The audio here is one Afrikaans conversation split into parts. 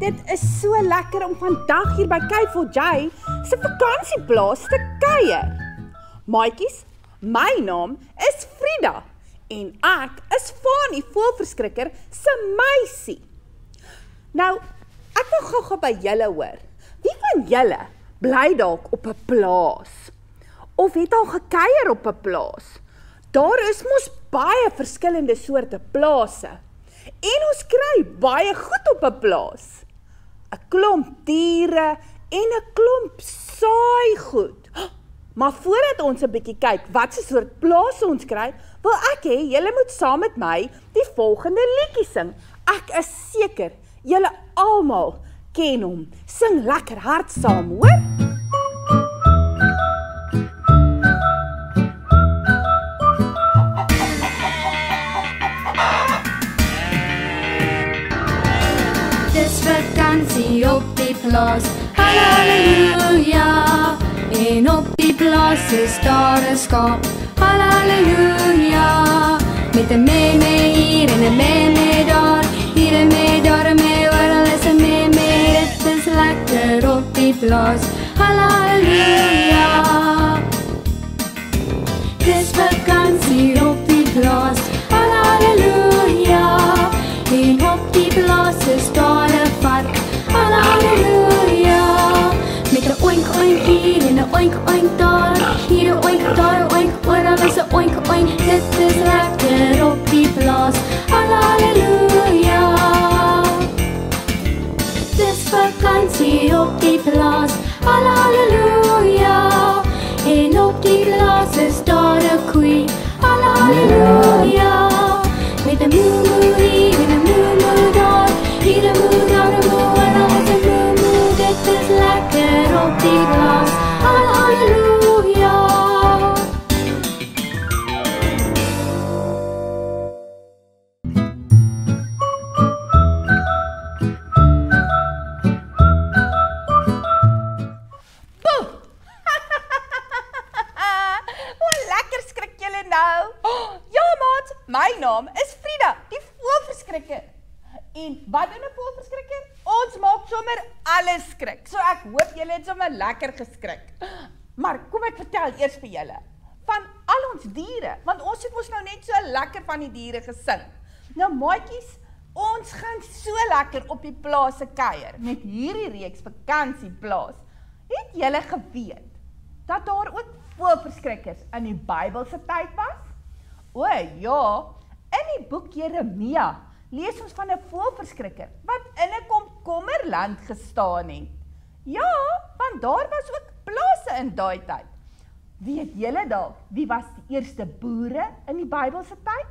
Dit is so lekker om vandag hier by K4J se vakansieplaas te kuier. Maatjies, my naam is Frida en ek is Fanie Voëlverskrikker se meisie. Nou, ek wil gou by julle hoor. Wie van julle bly dalk op 'n plaas? Of het al gekuier op 'n plaas? Daar is mos baie verskillende soorte plase. En ons kry baie goed op 'n plaas. 'n Klomp diere en 'n klomp saaigoed. Maar voordat ons 'n bietjie kyk wat se soort plase ons kry, wil ek hê julle moet saam met my die volgende liedjie sing. Ek is seker julle almal ken hom. Sing lekker hard saam, hoor? Vakansie op die plaas, halleluja. En op die plaas is daar 'n skaap, halleluja. Met 'n mee hier en 'n mee daar, hier 'n mee, daar 'n mee, oral is 'n mee. Dit is lekker op die plaas, halleluja. Dis vakansie op die plaas, halleluja. En op die plaas is daar 'n vark, halleluja. Met 'n oink oink hier en 'n oink oink daar, hier 'n oink, daar 'n oink, oral is 'n oink oink. Dit is lekker op die plaas, halleluja. Dis vakansie op die plaas, halleluja. En op die plaas is daar 'n koei, halleluja. Met 'n moe hier en 'n moe daar, hier 'n moe, daar 'n moe, en al is 'n moe. Dit is lekker op die plaas, halleluja. Hoe lekker skrik julle nou? Ja, maat, my naam is Frida, die voëlverskrikker. En wat doen 'n voëlverskrikker? Ons maak sommer alles skrik. So ek hoop julle het sommer lekker geskrik. Maar kom ek vertel eers vir julle van al ons diere, want ons het mos nou net so lekker van die diere gesing. Nou maatjies, ons gaan so lekker op die plase kuier met hierdie reeks vakansieplaas. Het julle geweet dat daar ook voëlverskrikkers in die Bybelse tyd was? O ja, in die boek Jeremia lees ons van 'n voëlverskrikker wat in 'n komkommerland gestaan het. Ja, want daar was ook plase in daai tyd. Weet julle dalk wie was die eerste boere in die Bybelse tyd?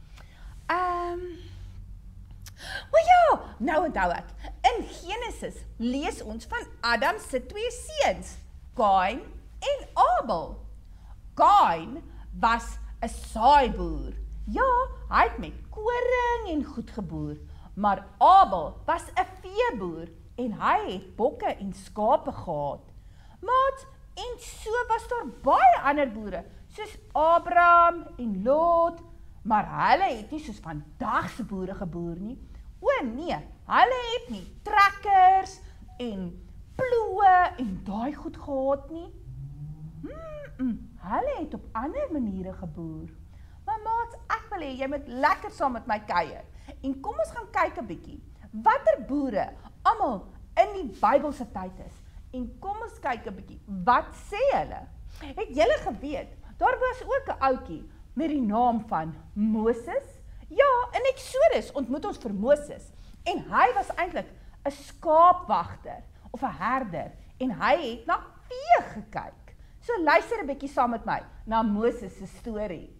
O ja, nou onthou ek. In Genesis lees ons van Adam se 2 seuns, Kain en Abel. Kain was 'n saaiboer. Ja, hy het met koring en goed geboer, maar Abel was 'n veeboer en hy het bokke en skape gehad. Maat, en so was daar baie ander boere, soos Abraham en Lot, maar hulle het nie soos vandag se boere geboer nie. O nee, hulle het nie trekkers en ploë en daai goed gehad nie. Hulle het op ander maniere geboer. Maar maat, ek wil hê jy moet lekker saam met my kuier. En kom ons gaan kyk 'n bietjie watter boere almal in die Bybelse tyd is. En kom ons kyk 'n bietjie, wat sê hulle? Het julle geweet, daar was ook 'n ouetjie met die naam van Moses? Ja, in Eksodus ontmoet ons vir Moses. En hy was eintlik 'n skaapwagter of 'n herder en hy het na vee gekyk. So luister 'n bietjie saam met my na Moses se storie.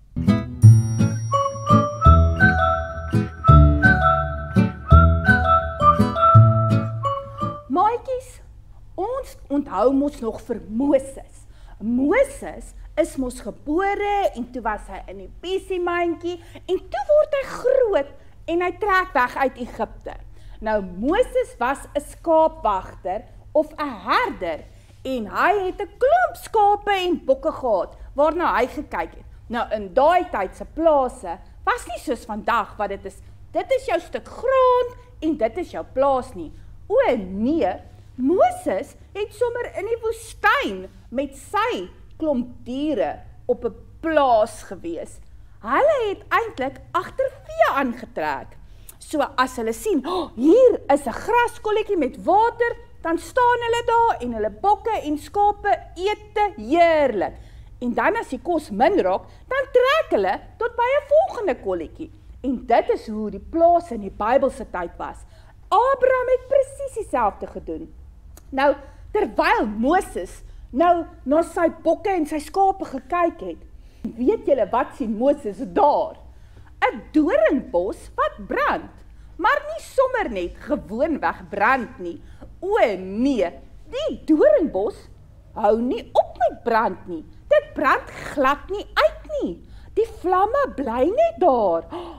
Maatjies, ons onthou mos nog vir Moses. Moses is mos gebore en toe was hy in die piesiemandjie en toe word hy groot en hy trek weg uit Egipte. Nou Moses was 'n skaapwagter of 'n herder en hy het 'n klomp skape en bokke gehad waarna hy gekyk het. Nou in daai tyd se plase was nie soos vandag wat dit is jou stuk grond en dit is jou plaas nie. O nee, Moses het sommer in die woestyn met sy klomp diere op 'n plaas gewees. Hulle het eintlik agter vee aangetrek. So as hulle sien, hier is 'n graskolletjie met water, dan staan hulle daar en hulle bokke en skape eet heerlik. En dan as die kos min raak, dan trek hulle tot by 'n volgende kolletjie. En dit is hoe die plaas in die Bybelse tyd was. Abraham het presies dieselfde gedoen. Nou, terwyl Moses nou na sy bokke en sy skape gekyk het, weet julle wat sien Moses daar? 'n doringbos wat brand, maar nie sommer net gewoonweg brand nie. O nee, die doringbos hou nie op met brand nie. Dit brand glad nie uit nie. Die vlamme bly net daar.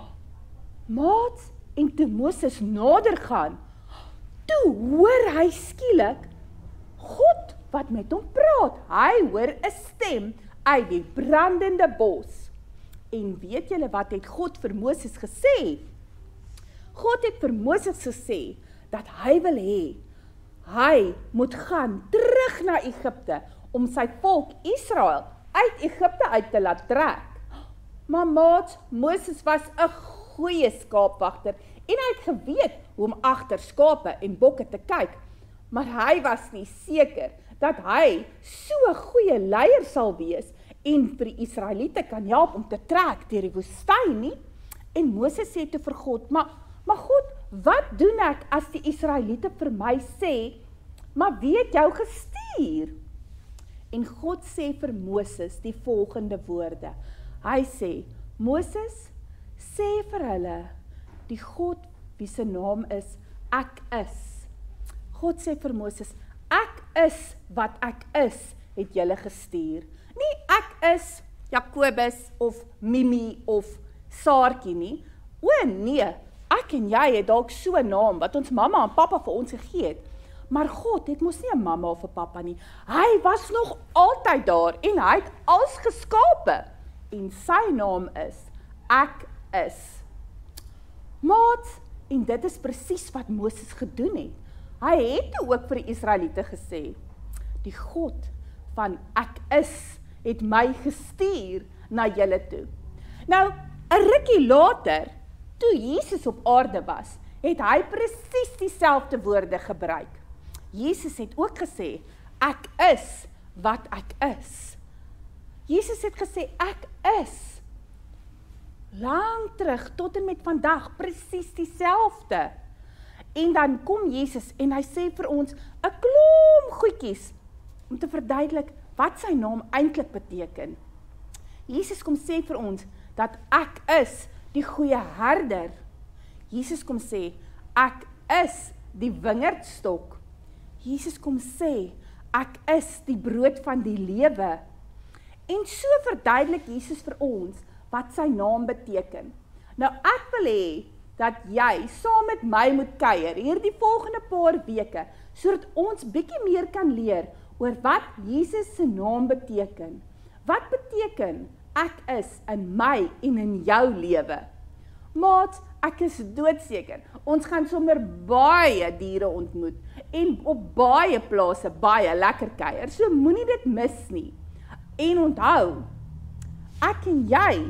Maats, en toe Moses nader gaan, toe hoor hy skielik God wat met hom praat. Hy hoor 'n stem uit die brandende bos. En weet julle wat het God vir Moses gesê? God het vir Moses gesê dat hy wil hê hy moet gaan terug na Egipte om sy volk Israel uit Egipte uit te laat trek. Maar maat, Moses was 'n goeie skaapwagter en hy het geweet hoe om agter skape en bokke te kyk, maar hy was nie seker dat hy so 'n goeie leier sal wees en vir die Israeliete kan help om te trek deur die woestyn nie. En Moses sê toe vir God, maar God, wat doen ek as die Israeliete vir my sê, maar wie het jou gestuur? En God sê vir Moses die volgende woorde. Hy sê, Moses, sê vir hulle, die God wie se naam is, ek is. God sê vir Moses, ek is wat ek is, het julle gestuur. Nie ek is Jakobus of Mimi of Saartjie nie. O nee, ek en jy het dalk so 'n naam wat ons mamma en pappa vir ons gegee het. Maar God het mos nie 'n mamma of 'n pappa nie. Hy was nog altyd daar en hy het alles geskape. En sy naam is, ek is. Maat, en dit is presies wat Moses gedoen het. Hy het ook vir die Israeliete gesê, die God van ek is, het my gestuur na julle toe. Nou, 'n rukkie later, toe Jesus op aarde was, het hy presies dieselfde woorde gebruik. Jesus het ook gesê, ek is wat ek is. Jesus het gesê, ek is. Lang terug, tot en met vandag, presies dieselfde. En dan kom Jesus en hy sê vir ons 'n klomp goedjies om te verduidelik wat sy naam eintlik beteken. Jesus kom sê vir ons dat ek is die goeie herder. Jesus kom sê ek is die wingerdstok. Jesus kom sê ek is die brood van die lewe. En so verduidelik Jesus vir ons wat sy naam beteken. Nou ek wil hê dat jy saam met my moet kuier hierdie volgende paar weke, sodat ons bietjie meer kan leer oor wat Jesus se naam beteken. Wat beteken ek is in my en in jou lewe? Maat, ek is doodseker, ons gaan sommer baie diere ontmoet en op baie plase baie lekker kuier, so moenie dit mis nie. En onthou, ek en jy,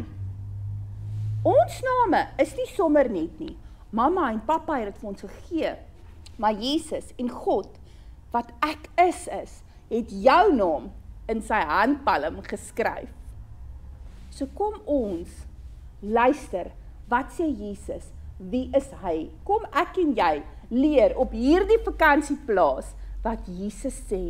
ons name is nie sommer net nie. Mamma en pappa het dit vir ons gegee, maar Jesus en God, wat ek is, het jou naam in sy handpalm geskryf. So kom ons, luister, wat sê Jesus? Wie is hy? Kom ek en jy leer op hierdie vakansieplaas wat Jesus sê.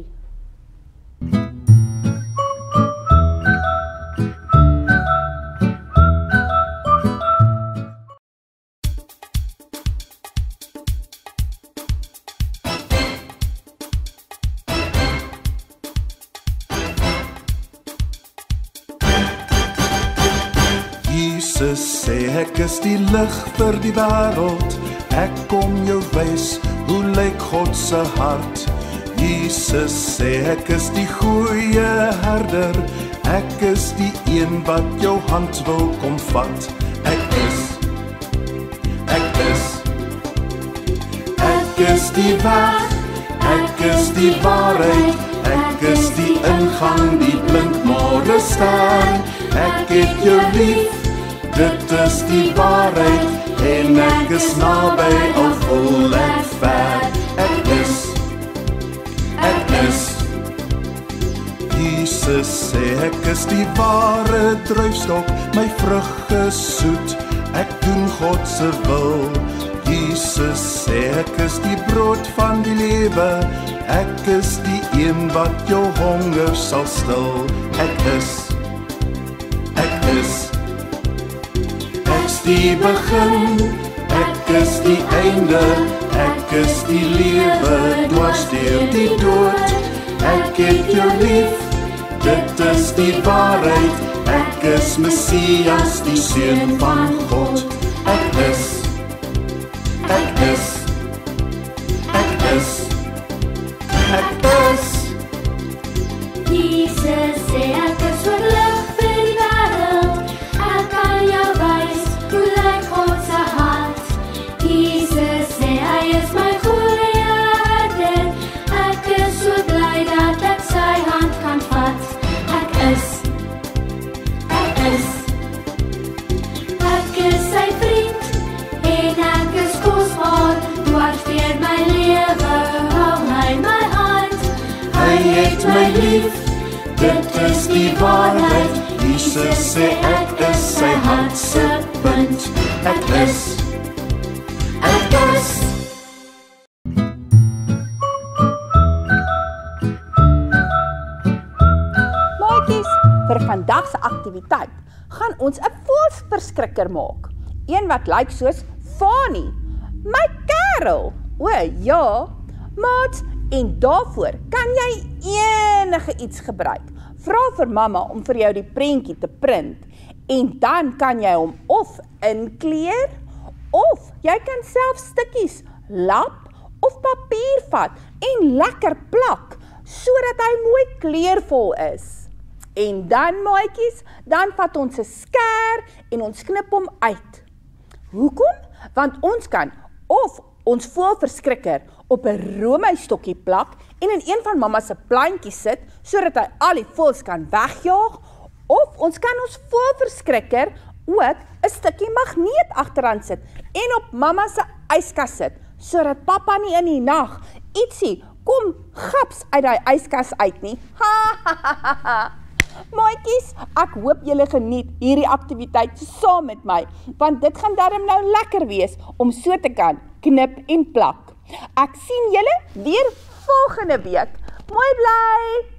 Jesus sê ek is die lig vir die wêreld, ek kom jou wys hoe lyk God se hart. Jesus sê ek is die goeie herder, ek is die een wat jou hand wil kom vat. Ek is is die weg, ek is die waarheid, ek is die ingang, die blink môre ster. Ek het jou lief, dit is die waarheid, en ek is naby al voel ek ver. Ek is Jesus sê ek is die ware druifstok, my vrug is soet, ek doen God se wil. Jesus sê ek is die brood van die lewe, ek is die een wat jou honger sal stil. Ek's die begin, ek is die einde, ek is die lewe dwars deur die dood. Ek het jou lief, dit is die waarheid, ek is Messias, die Seun van God. Ek is Jesus sê ek is so lig vir die wêreld, ek kan jou wys hoe lyk God se hart. Jesus sê hy is my goeie herder, ek is so bly dat ek sy hand kan vat. Ek is sy vriend, en ek is kosbaar, dwars deur my lewe, hou hy my hand. Hy het my lief, dit is die waarheid, Jesus sê ek is sy hart se punt. Ek is. Maatjies, vir vandag se aktiwiteit gaan ons 'n voëlverskrikker maak. Een wat lyk soos Fani, my kerel. O ja, maat, en daarvoor kan jy enige iets gebruik. Vra vir mamma om vir jou die prentjie te print en dan kan jy hom of inkleur of jy kan self stukkies lap of papier vat en lekker plak sodat hy mooi kleurvol is. En dan maatjies, dan vat ons 'n skêr en ons knip hom uit. Hoekom? Want ons kan of ons voëlverskrikker op 'n roomystokkie plak en in een van mamma se plantjies sit, sodat hy al die voëls kan wegjaag, of ons kan ons voëlverskrikker ook 'n stukkie magneet agteraan sit en op mamma se yskas sit, sodat pappa nie in die nag ietsie kom gaps uit daai yskas uit nie. Maatjies, ek hoop julle geniet hierdie aktiwiteit saam met my, want dit gaan darm nou lekker wees om so te kan knip en plak. Ek sien julle weer volgende week. Mooi bly!